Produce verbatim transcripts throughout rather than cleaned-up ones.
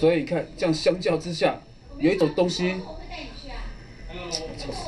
所以你看，这样相较之下，有一种东西，操死！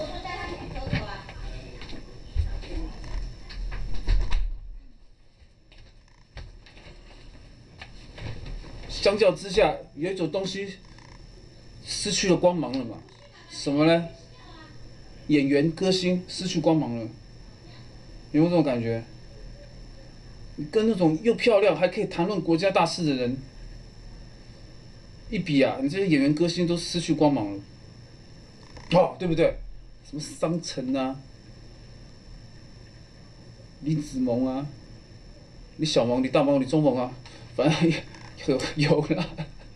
相较之下，有一种东西失去了光芒了嘛？什么呢？演员、歌星失去光芒了，有没有这种感觉？你跟那种又漂亮还可以谈论国家大事的人一比啊，你这些演员、歌星都失去光芒了，哦，对不对？什么商城啊，李子萌啊，李小萌、李大萌、李中萌啊，反正有有了，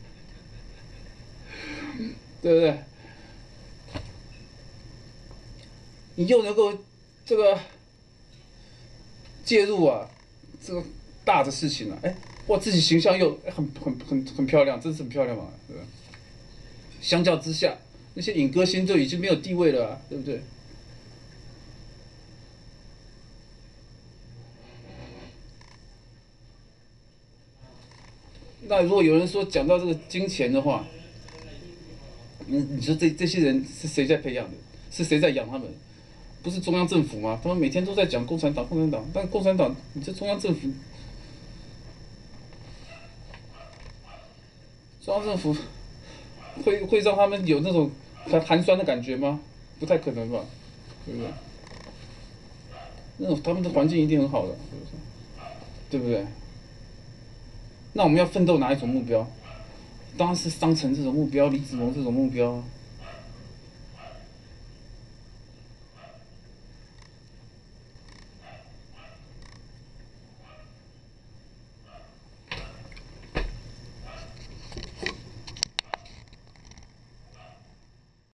对不对？你又能够这个介入啊，这个大的事情啊，哎，哇，自己形象又很很很很漂亮，真是很漂亮嘛，对吧？相较之下，那些影歌星就已经没有地位了、啊，对不对？那如果有人说讲到这个金钱的话，你你说这这些人是谁在培养的？是谁在养他们？不是中央政府吗？他们每天都在讲共产党，共产党，但共产党，你这中央政府，中央政府会会让他们有那种寒寒酸的感觉吗？不太可能吧，对不对？那种他们的环境一定很好的，是不是？对不对？那我们要奋斗哪一种目标？当然是商城这种目标，李子萌这种目标啊。